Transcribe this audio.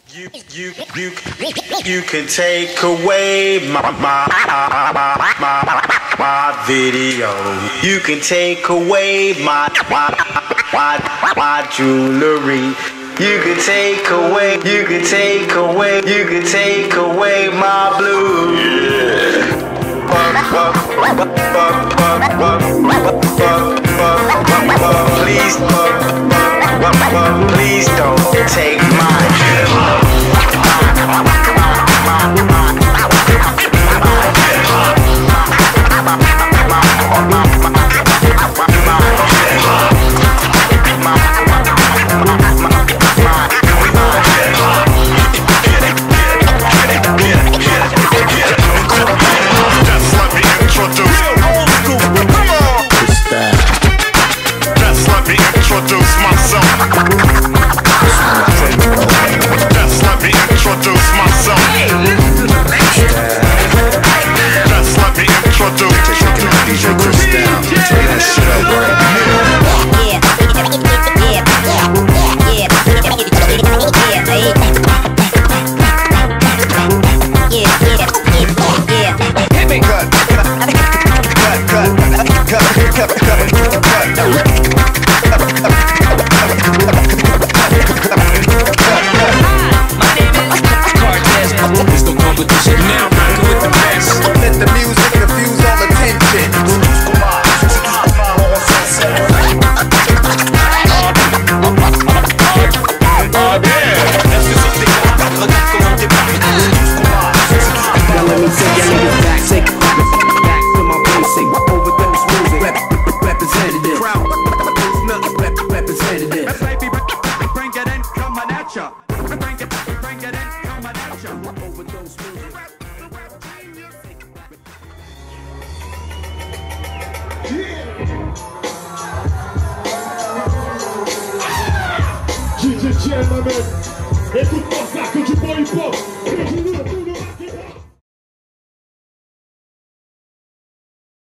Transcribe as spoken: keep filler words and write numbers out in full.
You, you, you, you can take away my, my, my, my, my video. You can take away my, my, my, my jewelry. You can take away, you can take away, you can take away my blues. Yeah. Please, please don't take my introduce myself. Just let me introduce myself. Just let me introduce. D J Chris down. Turn that shit up right now. Yeah, yeah, yeah, yeah. Hit me. Cut, cut, cut, cut, cut, cut, cut, cut. D J Gentleman, é tudo passar que eu te ponho em pop.